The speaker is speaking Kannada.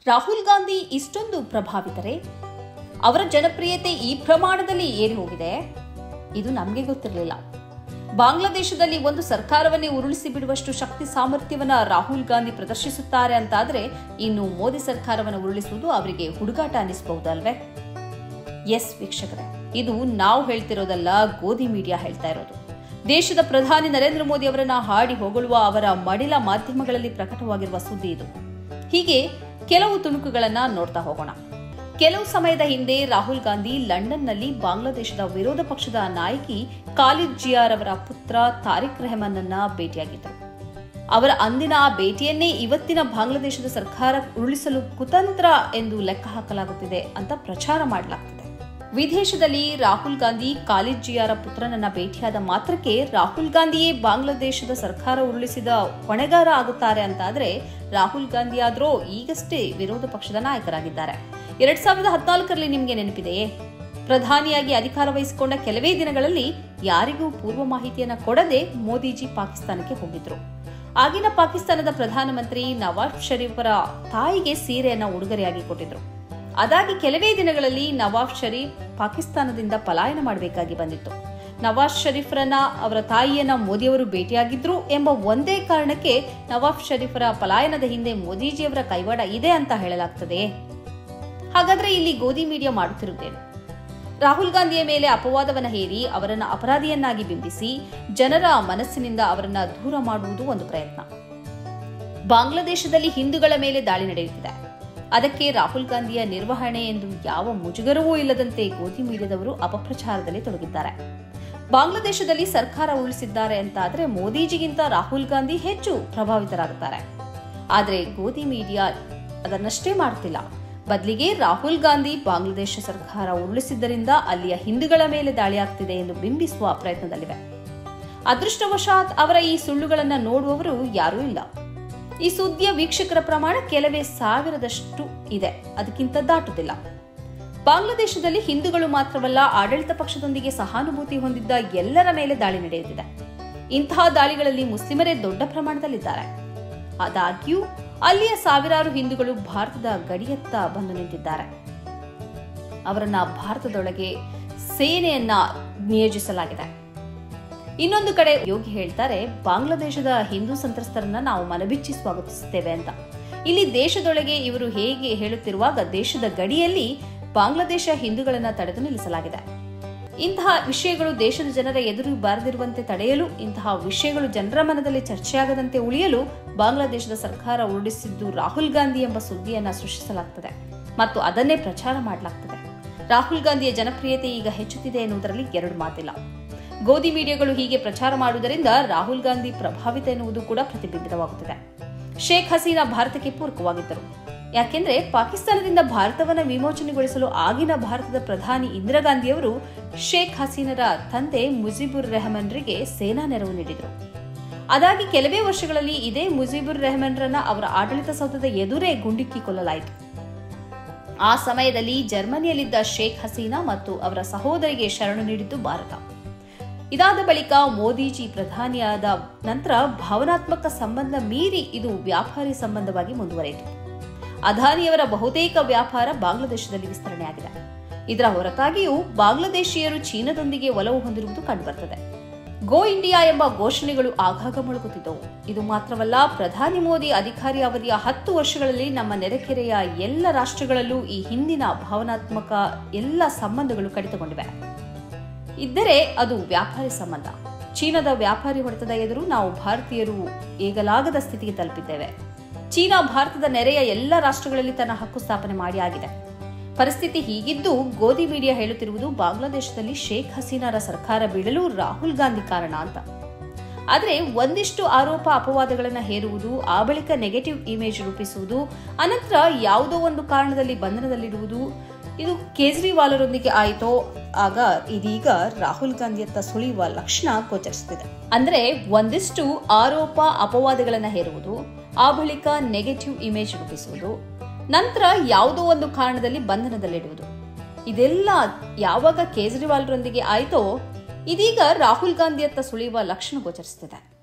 ರಾಹುಲ್ ಗಾಂಧಿ ಇಷ್ಟೊಂದು ಪ್ರಭಾವಿತರೇ? ಅವರ ಜನಪ್ರಿಯತೆ ಈ ಪ್ರಮಾಣದಲ್ಲಿ ಏರಿ ಹೋಗಿದೆ, ಇದು ನಮಗೆ ಗೊತ್ತಿರಲಿಲ್ಲ. ಬಾಂಗ್ಲಾದೇಶದಲ್ಲಿ ಒಂದು ಸರ್ಕಾರವನ್ನೇ ಉರುಳಿಸಿ ಬಿಡುವಷ್ಟು ಶಕ್ತಿ ಸಾಮರ್ಥ್ಯವನ್ನ ರಾಹುಲ್ ಗಾಂಧಿ ಪ್ರದರ್ಶಿಸುತ್ತಾರೆ ಅಂತಾದ್ರೆ ಇನ್ನು ಮೋದಿ ಸರ್ಕಾರವನ್ನು ಉರುಳಿಸುವುದು ಅವರಿಗೆ ಹುಡುಗಾಟ ಅನ್ನಿಸಬಹುದಲ್ವೇ? ಎಸ್ ವೀಕ್ಷಕರೇ, ಇದು ನಾವು ಹೇಳ್ತಿರೋದಲ್ಲ, ಗೋಧಿ ಮೀಡಿಯಾ ಹೇಳ್ತಾ ಇರೋದು. ದೇಶದ ಪ್ರಧಾನಿ ನರೇಂದ್ರ ಮೋದಿ ಅವರನ್ನ ಹಾಡಿ ಹೊಗಳುವ ಅವರ ಮಡಿಲ ಮಾಧ್ಯಮಗಳಲ್ಲಿ ಪ್ರಕಟವಾಗಿರುವ ಸುದ್ದಿ ಇದು. ಹೀಗೆ ಕೆಲವು ತುಣುಕುಗಳನ್ನ ನೋಡ್ತಾ ಹೋಗೋಣ. ಕೆಲವು ಸಮಯದ ಹಿಂದೆ ರಾಹುಲ್ ಗಾಂಧಿ ಲಂಡನ್ನಲ್ಲಿ ಬಾಂಗ್ಲಾದೇಶದ ವಿರೋಧ ಪಕ್ಷದ ನಾಯಕಿ ಖಾಲಿದ್ ಜಿಯಾರ್ ಅವರ ಪುತ್ರ ತಾರಿಕ್ ರೆಹಮಾನ್ ಅನ್ನ ಭೇಟಿಯಾಗಿದ್ದರು. ಅವರ ಅಂದಿನ ಆ ಭೇಟಿಯನ್ನೇ ಇವತ್ತಿನ ಬಾಂಗ್ಲಾದೇಶದ ಸರ್ಕಾರ ಉರುಳಿಸಲು ಕುತಂತ್ರ ಎಂದು ಲೆಕ್ಕ ಹಾಕಲಾಗುತ್ತಿದೆ ಅಂತ ಪ್ರಚಾರ ಮಾಡಲಾಗ್ತಿದೆ. ವಿದೇಶದಲ್ಲಿ ರಾಹುಲ್ ಗಾಂಧಿ ಖಾಲಿದ್ ಜಿಯಾರ ಪುತ್ರನನ್ನ ಭೇಟಿಯಾದ ಮಾತ್ರಕ್ಕೆ ರಾಹುಲ್ ಗಾಂಧಿಯೇ ಬಾಂಗ್ಲಾದೇಶದ ಸರ್ಕಾರ ಉರುಳಿಸಿದ ಹೊಣೆಗಾರ ಆಗುತ್ತಾರೆ ಅಂತಾದ್ರೆ ರಾಹುಲ್ ಗಾಂಧಿ ಆದ್ರೂ ಈಗಷ್ಟೇ ವಿರೋಧ ಪಕ್ಷದ ನಾಯಕರಾಗಿದ್ದಾರೆ. 2014ರಲ್ಲಿ ನಿಮಗೆ ನೆನಪಿದೆಯೇ? ಪ್ರಧಾನಿಯಾಗಿ ಅಧಿಕಾರ ವಹಿಸಿಕೊಂಡ ಕೆಲವೇ ದಿನಗಳಲ್ಲಿ ಯಾರಿಗೂ ಪೂರ್ವ ಮಾಹಿತಿಯನ್ನ ಕೊಡದೆ ಮೋದಿಜಿ ಪಾಕಿಸ್ತಾನಕ್ಕೆ ಹೋಗಿದ್ರು. ಆಗಿನ ಪಾಕಿಸ್ತಾನದ ಪ್ರಧಾನಮಂತ್ರಿ ನವಾಜ್ ಷರೀಫರ ತಾಯಿಗೆ ಸೀರೆಯನ್ನ ಉಡುಗೊರೆಯಾಗಿ ಕೊಟ್ಟಿದ್ರು. ಅದಾಗಿ ಕೆಲವೇ ದಿನಗಳಲ್ಲಿ ನವಾಜ್ ಷರೀಫ್ ಪಾಕಿಸ್ತಾನದಿಂದ ಪಲಾಯನ ಮಾಡಬೇಕಾಗಿ ಬಂದಿತ್ತು. ನವಾಜ್ ಷರೀಫರನ್ನ ಅವರ ತಾಯಿಯನ್ನ ಮೋದಿಯವರು ಭೇಟಿಯಾಗಿದ್ರು ಎಂಬ ಒಂದೇ ಕಾರಣಕ್ಕೆ ನವಾಜ್ ಷರೀಫರ ಪಲಾಯನದ ಹಿಂದೆ ಮೋದಿಜಿಯವರ ಕೈವಾಡ ಇದೆ ಅಂತ ಹೇಳಲಾಗ್ತದೆ. ಹಾಗಾದ್ರೆ ಇಲ್ಲಿ ಗೋಧಿ ಮೀಡಿಯಾ ಮಾಡುತ್ತಿರುತ್ತೇನೆ. ರಾಹುಲ್ ಗಾಂಧಿಯ ಮೇಲೆ ಅಪವಾದವನ್ನ ಹೇರಿ ಅವರನ್ನ ಅಪರಾಧಿಯನ್ನಾಗಿ ಬಿಂಬಿಸಿ ಜನರ ಮನಸ್ಸಿನಿಂದ ಅವರನ್ನ ದೂರ ಮಾಡುವುದು ಒಂದು ಪ್ರಯತ್ನ. ಬಾಂಗ್ಲಾದೇಶದಲ್ಲಿ ಹಿಂದೂಗಳ ಮೇಲೆ ದಾಳಿ ನಡೆಯುತ್ತಿದೆ. ಅದಕ್ಕೆ ರಾಹುಲ್ ಗಾಂಧಿಯ ನಿರ್ವಹಣೆ ಎಂದು ಯಾವ ಮುಜುಗರವೂ ಇಲ್ಲದಂತೆ ಗೋಧಿ ಮೀಡಿಯಾದವರು ಅಪಪ್ರಚಾರದಲ್ಲಿ ತೊಡಗಿದ್ದಾರೆ. ಬಾಂಗ್ಲಾದೇಶದಲ್ಲಿ ಸರ್ಕಾರ ಉರುಳಿಸಿದ್ದಾರೆ ಅಂತಾದ್ರೆ ಮೋದಿಜಿಗಿಂತ ರಾಹುಲ್ ಗಾಂಧಿ ಹೆಚ್ಚು ಪ್ರಭಾವಿತರಾಗುತ್ತಾರೆ. ಆದ್ರೆ ಗೋಧಿ ಮೀಡಿಯಾ ಅದನ್ನಷ್ಟೇ ಮಾಡ್ತಿಲ್ಲ. ಬದಲಿಗೆ ರಾಹುಲ್ ಗಾಂಧಿ ಬಾಂಗ್ಲಾದೇಶ ಸರ್ಕಾರ ಉರುಳಿಸಿದ್ದರಿಂದ ಅಲ್ಲಿಯ ಹಿಂದೂಗಳ ಮೇಲೆ ದಾಳಿಯಾಗ್ತಿದೆ ಎಂದು ಬಿಂಬಿಸುವ ಪ್ರಯತ್ನದಲ್ಲಿವೆ. ಅದೃಷ್ಟವಶಾತ್ ಅವರ ಈ ಸುಳ್ಳುಗಳನ್ನ ನೋಡುವವರು ಯಾರೂ ಇಲ್ಲ. ಈ ಸುದ್ದಿಯ ವೀಕ್ಷಕರ ಪ್ರಮಾಣ ಕೆಲವೇ ಸಾವಿರದಷ್ಟು ಇದೆ, ಅದಕ್ಕಿಂತ ದಾಟುತ್ತಿಲ್ಲ. ಬಾಂಗ್ಲಾದೇಶದಲ್ಲಿ ಹಿಂದೂಗಳು ಮಾತ್ರವಲ್ಲ, ಆಡಳಿತ ಪಕ್ಷದೊಂದಿಗೆ ಸಹಾನುಭೂತಿ ಹೊಂದಿದ್ದ ಎಲ್ಲರ ಮೇಲೆ ದಾಳಿ ನಡೆಯುತ್ತಿದೆ. ಇಂತಹ ದಾಳಿಗಳಲ್ಲಿ ಮುಸ್ಲಿಮರೇ ದೊಡ್ಡ ಪ್ರಮಾಣದಲ್ಲಿದ್ದಾರೆ. ಆದಾಗ್ಯೂ ಅಲ್ಲಿಯ ಸಾವಿರಾರು ಹಿಂದೂಗಳು ಭಾರತದ ಗಡಿಯತ್ತ ಬಂದು ನಿಂತಿದ್ದಾರೆ. ಅವರನ್ನ ಭಾರತದೊಳಗೆ ಸೇನೆಯನ್ನ ನಿಯೋಜಿಸಲಾಗಿದೆ. ಇನ್ನೊಂದು ಕಡೆ ಯೋಗಿ ಹೇಳ್ತಾರೆ, ಬಾಂಗ್ಲಾದೇಶದ ಹಿಂದೂ ಸಂತ್ರಸ್ತರನ್ನ ನಾವು ಮನಬಿಚ್ಚಿ ಸ್ವಾಗತಿಸುತ್ತೇವೆ ಅಂತ. ಇಲ್ಲಿ ದೇಶದೊಳಗೆ ಇವರು ಹೇಗೆ ಹೇಳುತ್ತಿರುವಾಗ ದೇಶದ ಗಡಿಯಲ್ಲಿ ಬಾಂಗ್ಲಾದೇಶ ಹಿಂದೂಗಳನ್ನ ತಡೆದು ನಿಲ್ಲಿಸಲಾಗಿದೆ. ಇಂತಹ ವಿಷಯಗಳು ದೇಶದ ಜನರ ಎದುರು ಬಾರದಿರುವಂತೆ ತಡೆಯಲು, ಇಂತಹ ವಿಷಯಗಳು ಜನರ ಮನದಲ್ಲಿ ಚರ್ಚೆಯಾಗದಂತೆ ಉಳಿಯಲು ಬಾಂಗ್ಲಾದೇಶದ ಸರ್ಕಾರ ಉರುಳಿಸಿದ್ದು ರಾಹುಲ್ ಗಾಂಧಿ ಎಂಬ ಸುದ್ದಿಯನ್ನ ಸೃಷ್ಟಿಸಲಾಗುತ್ತದೆ ಮತ್ತು ಅದನ್ನೇ ಪ್ರಚಾರ ಮಾಡಲಾಗುತ್ತದೆ. ರಾಹುಲ್ ಗಾಂಧಿಯ ಜನಪ್ರಿಯತೆ ಈಗ ಹೆಚ್ಚುತ್ತಿದೆ ಎನ್ನುವುದರಲ್ಲಿ ಎರಡು ಮಾತಿಲ್ಲ. ಗೋಧಿ ಮೀಡಿಯಾಗಳು ಹೀಗೆ ಪ್ರಚಾರ ಮಾಡುವುದರಿಂದ ರಾಹುಲ್ ಗಾಂಧಿ ಪ್ರಭಾವಿತ ಎನ್ನುವುದು ಕೂಡ ಪ್ರತಿಬಿಂಬಿತವಾಗುತ್ತದೆ. ಶೇಖ್ ಹಸೀನಾ ಭಾರತಕ್ಕೆ ಪೂರಕವಾಗಿದ್ದರು. ಯಾಕೆಂದ್ರೆ ಪಾಕಿಸ್ತಾನದಿಂದ ಭಾರತವನ್ನು ವಿಮೋಚನೆಗೊಳಿಸಲು ಆಗಿನ ಭಾರತದ ಪ್ರಧಾನಿ ಇಂದಿರಾ ಗಾಂಧಿಯವರು ಶೇಖ್ ಹಸೀನರ ತಂದೆ ಮುಜಿಬುರ್ ರೆಹಮಾನ್ರಿಗೆ ಸೇನಾ ನೆರವು ನೀಡಿದರು. ಅದಾಗಿ ಕೆಲವೇ ವರ್ಷಗಳಲ್ಲಿ ಇದೇ ಮುಜಿಬುರ್ ರೆಹಮಾನ್ರನ್ನ ಅವರ ಆಡಳಿತ ಸೌಧದ ಎದುರೇ ಗುಂಡಿಕ್ಕಿ ಕೊಲ್ಲಲಾಯಿತು. ಆ ಸಮಯದಲ್ಲಿ ಜರ್ಮನಿಯಲ್ಲಿದ್ದ ಶೇಖ್ ಹಸೀನಾ ಮತ್ತು ಅವರ ಸಹೋದರಿಗೆ ಶರಣು ನೀಡಿದ್ದು ಭಾರತ. ಇದಾದ ಬಳಿಕ ಮೋದಿಜಿ ಪ್ರಧಾನಿಯಾದ ನಂತರ ಭಾವನಾತ್ಮಕ ಸಂಬಂಧ ಮೀರಿ ಇದು ವ್ಯಾಪಾರಿ ಸಂಬಂಧವಾಗಿ ಮುಂದುವರೆಯಿತು. ಅದಾನಿಯವರ ಬಹುತೇಕ ವ್ಯಾಪಾರ ಬಾಂಗ್ಲಾದೇಶದಲ್ಲಿ ವಿಸ್ತರಣೆಯಾಗಿದೆ. ಇದರ ಹೊರತಾಗಿಯೂ ಬಾಂಗ್ಲಾದೇಶೀಯರು ಚೀನಾದೊಂದಿಗೆ ಒಲವು ಹೊಂದಿರುವುದು ಕಂಡುಬರುತ್ತದೆ. ಗೋ ಇಂಡಿಯಾ ಎಂಬ ಘೋಷಣೆಗಳು ಆಗಾಗ ಮೊಳಗುತ್ತಿದ್ದವು. ಇದು ಮಾತ್ರವಲ್ಲ, ಪ್ರಧಾನಿ ಮೋದಿ ಅಧಿಕಾರಿ ಅವಧಿಯ 10 ವರ್ಷಗಳಲ್ಲಿ ನಮ್ಮ ನೆರೆಕೆರೆಯ ಎಲ್ಲ ರಾಷ್ಟ್ರಗಳಲ್ಲೂ ಈ ಹಿಂದಿನ ಭಾವನಾತ್ಮಕ ಎಲ್ಲ ಸಂಬಂಧಗಳು ಕಡಿತಗೊಂಡಿವೆ. ಇದ್ದರೆ ಅದು ವ್ಯಾಪಾರಿ ಸಂಬಂಧ. ಚೀನಾದ ವ್ಯಾಪಾರಿ ಹೊಡೆತದ ಎದುರು ನಾವು ಭಾರತೀಯರು ಏಗಲಾಗದ ಸ್ಥಿತಿಗೆ ತಲುಪಿದ್ದೇವೆ. ಚೀನಾ ಭಾರತದ ನೆರೆಯ ಎಲ್ಲ ರಾಷ್ಟ್ರಗಳಲ್ಲಿ ತನ್ನ ಹಕ್ಕು ಸ್ಥಾಪನೆ ಮಾಡಿ ಆಗಿದೆ. ಪರಿಸ್ಥಿತಿ ಹೀಗಿದ್ದು ಗೋಧಿ ಮೀಡಿಯಾ ಹೇಳುತ್ತಿರುವುದು ಬಾಂಗ್ಲಾದೇಶದಲ್ಲಿ ಶೇಖ್ ಹಸೀನಾರ ಸರ್ಕಾರ ಬೀಳಲು ರಾಹುಲ್ ಗಾಂಧಿ ಕಾರಣ ಅಂತ. ಆದರೆ ಒಂದಿಷ್ಟು ಆರೋಪ ಅಪವಾದಗಳನ್ನು ಹೇರುವುದು, ಆ ಬಳಿಕ ನೆಗೆಟಿವ್ ಇಮೇಜ್ ರೂಪಿಸುವುದು, ಅನಂತರ ಯಾವುದೋ ಒಂದು ಕಾರಣದಲ್ಲಿ ಬಂಧನದಲ್ಲಿಡುವುದು, ಇದು ಕೇಜ್ರಿವಾಲರೊಂದಿಗೆ ಆಯಿತೋ ಆಗ ಇದೀಗ ರಾಹುಲ್ ಗಾಂಧಿಯತ್ತ ಸುಳಿಯುವ ಲಕ್ಷಣ ಗೋಚರಿಸುತ್ತಿದೆ. ಅಂದ್ರೆ ಒಂದಿಷ್ಟು ಆರೋಪ ಅಪವಾದಗಳನ್ನು ಹೇರುವುದು, ಆ ಬಳಿಕ ನೆಗೆಟಿವ್ ಇಮೇಜ್ ರೂಪಿಸುವುದು, ನಂತರ ಯಾವುದೋ ಒಂದು ಕಾರಣದಲ್ಲಿ ಬಂಧನದಲ್ಲಿಡುವುದು, ಇದೆಲ್ಲ ಯಾವಾಗ ಕೇಜ್ರಿವಾಲ್ರೊಂದಿಗೆ ಆಯಿತೋ ಇದೀಗ ರಾಹುಲ್ ಗಾಂಧಿಯತ್ತ ಸುಳಿಯುವ ಲಕ್ಷಣ ಗೋಚರಿಸುತ್ತಿದೆ.